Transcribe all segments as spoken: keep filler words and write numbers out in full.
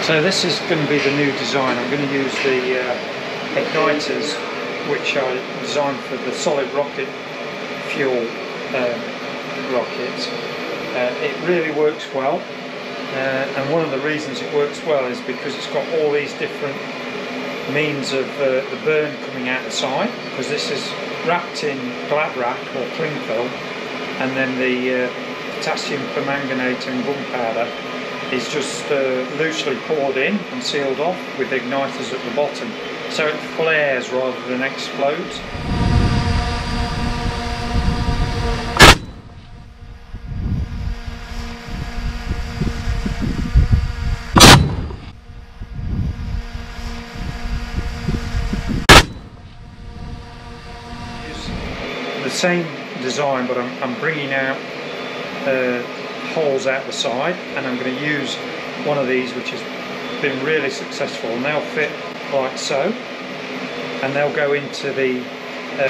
So this is going to be the new design. I'm going to use the uh, Ignitors, which I designed for the solid rocket fuel um, rocket. Uh, it really works well, uh, and one of the reasons it works well is because it's got all these different means of uh, the burn coming out the side, because this is wrapped in glad wrap or cling film, and then the uh, potassium permanganate and gunpowder is just uh, loosely poured in and sealed off with igniters at the bottom, so it flares rather than explodes. The same design, but I'm, I'm bringing out uh, holes out the side, and I'm going to use one of these which has been really successful, and they'll fit like so, and they'll go into the uh,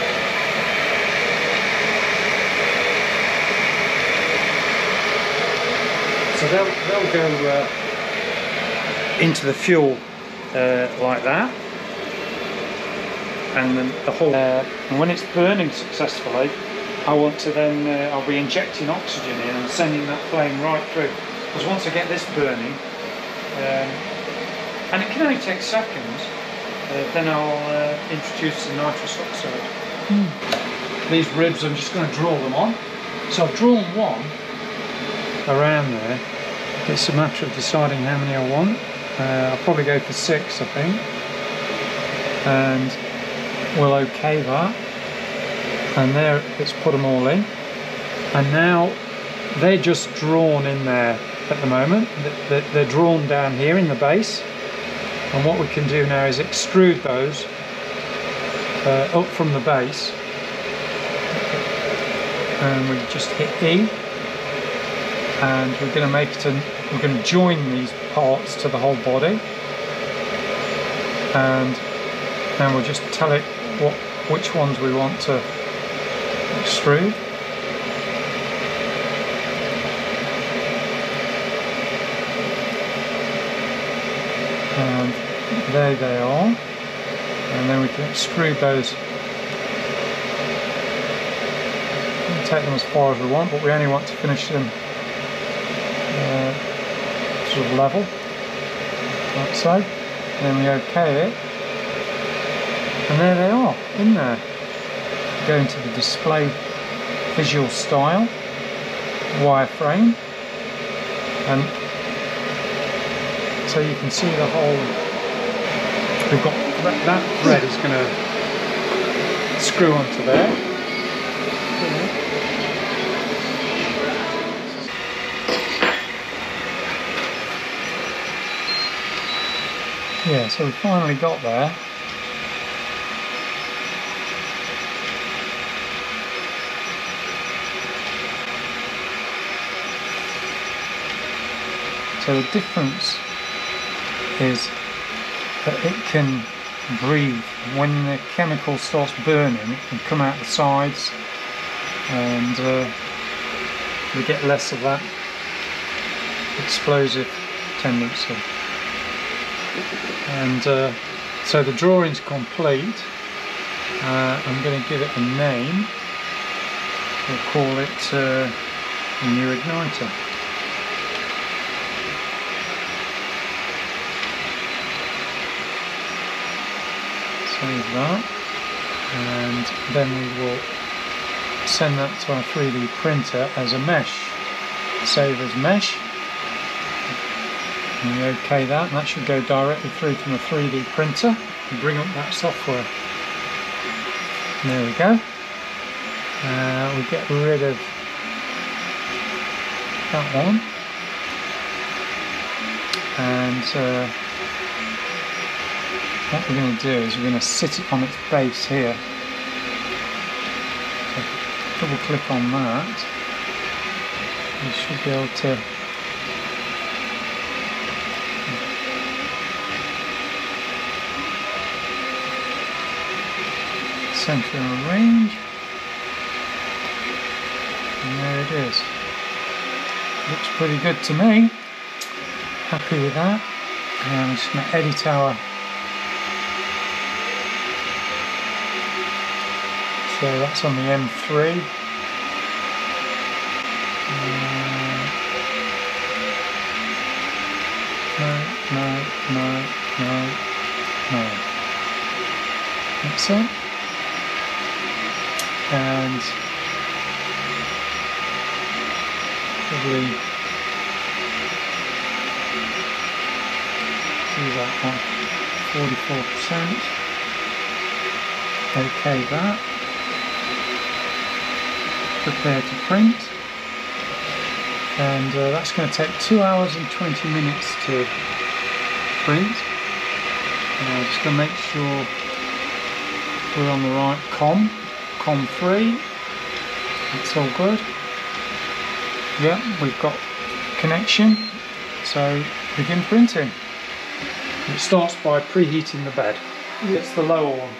so they'll, they'll go uh, into the fuel uh, like that, and then the whole uh, and when it's burning successfully, I want to then uh, I'll be injecting oxygen in and sending that flame right through, because once I get this burning, um, and it can only take seconds, uh, then I'll uh, introduce the nitrous oxide. Mm. These ribs, I'm just going to draw them on. So I've drawn one around there. It's a matter of deciding how many I want. uh, I'll probably go for six, I think, and we'll OK that, and there it's put them all in, and now they're just drawn in there at the moment. They're drawn down here in the base, and what we can do now is extrude those uh, up from the base, and we just hit E, and we're going to make it an, we're going to join these parts to the whole body, and then we'll just tell it what which ones we want to extrude. And there they are, and then we can extrude those. We can take them as far as we want, but we only want to finish them uh, sort of level, like so. And then we OK it, and there they are in there. Go into the display visual style wireframe, and so you can see the whole. We've got that, that thread is going to screw onto there. Yeah, so we finally got there. So the difference is that it can breathe. When the chemical starts burning, it can come out the sides, and uh, we get less of that explosive tendency. And uh, so the drawing's complete. Uh, I'm going to give it a name. We'll call it uh, a new igniter. Save that, and then we will send that to our three D printer as a mesh. Save as mesh, and we OK that, and that should go directly through from the three D printer and bring up that software. And there we go. Uh, we get rid of that one, and uh, what we're going to do is we're going to sit it on its base here. So double click on that. You should be able to center and arrange, and there it is. Looks pretty good to me. Happy with that. And I'm just going to edit our. So that's on the M three. Uh, no, no, no, no, no. That's it. And probably do that one, forty-four percent. Okay, that. Prepare to print. And uh, that's going to take two hours and twenty minutes to print. And I'm just going to make sure we're on the right com, com three. That's all good. Yeah, we've got connection. So begin printing. It starts by preheating the bed. It's the lower one.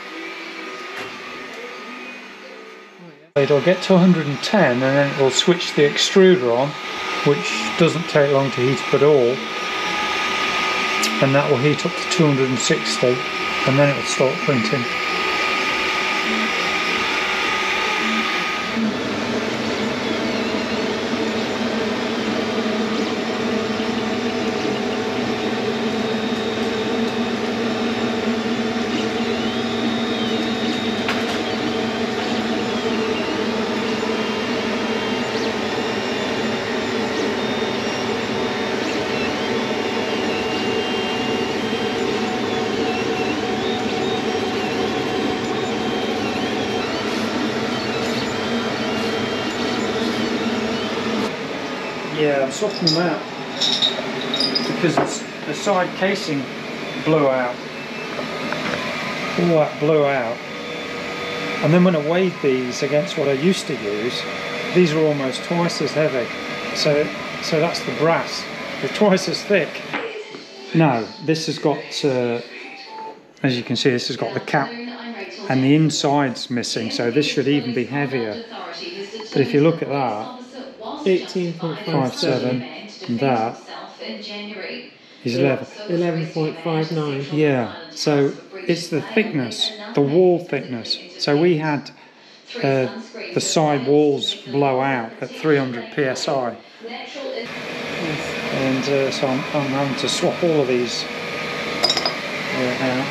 It'll get to one hundred and ten and then it'll switch the extruder on, which doesn't take long to heat up at all, and that will heat up to two hundred and sixty and then it will start printing. Yeah, I'm softening them out because it's, the side casing blew out. All that blew out. And then when I weighed these against what I used to use, these are almost twice as heavy. So, so that's the brass. They're twice as thick. No, this has got, uh, as you can see, this has got the cap and the inside's missing, so this should even be heavier. But if you look at that, eighteen point five seven, and that is eleven point five nine. Yeah, so it's the thickness, the wall thickness. So we had uh, the side walls blow out at three hundred P S I. And uh, so I'm, I'm having to swap all of these uh, out.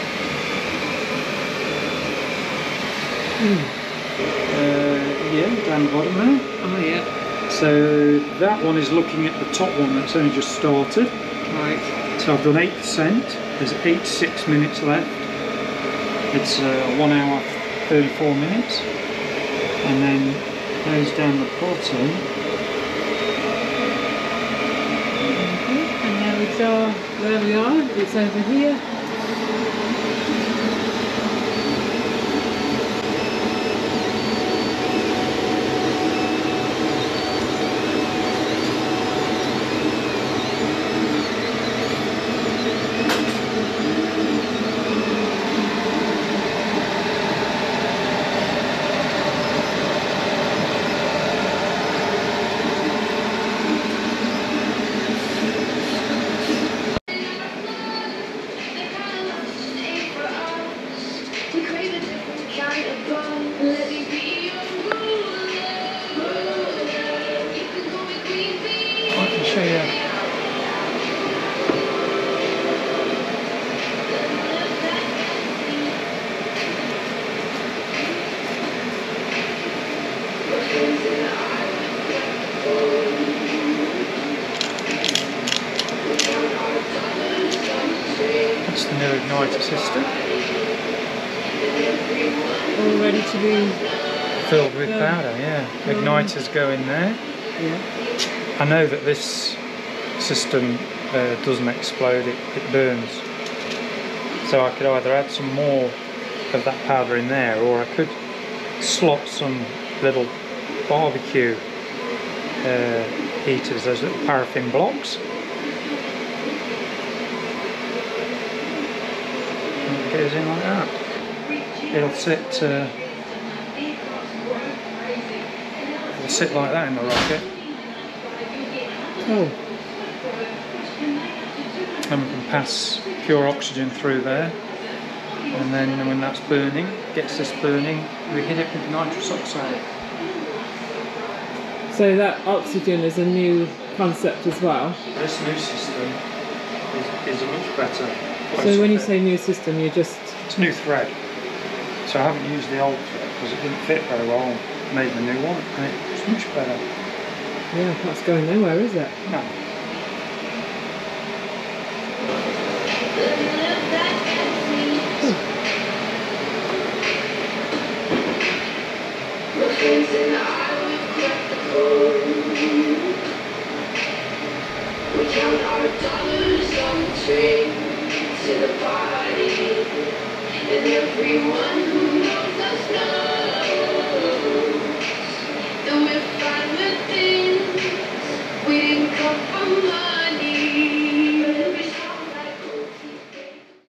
Mm. Uh, yeah, down the bottom there. Oh yeah. So that one is looking at the top one that's only just started. Right. So I've done eight percent. There's eighty-six minutes left. It's uh, one hour thirty-four minutes. And then goes down the bottom. And now it's uh, where we are. It's over here. I can show you. That's the new igniter system. All ready to be Filled with Yeah. powder, yeah. Igniters go in there. yeah. I know that this system uh, doesn't explode, it, it burns. So I could either add some more of that powder in there, or I could slot some little barbecue uh, heaters, those little paraffin blocks. And it goes in like that. It'll sit, uh, it'll sit like that in the rocket. Oh. and we can pass pure oxygen through there, and then when that's burning, gets this burning, we hit it with nitrous oxide. So that oxygen is a new concept as well. This new system is, is a much better. So when you say new system, you just... It's new thread. So I haven't used the old thread because it didn't fit very well. I made the new one and it's much better. Yeah, that's going nowhere, is it? No. We count our dollars on the train to the party, and everyone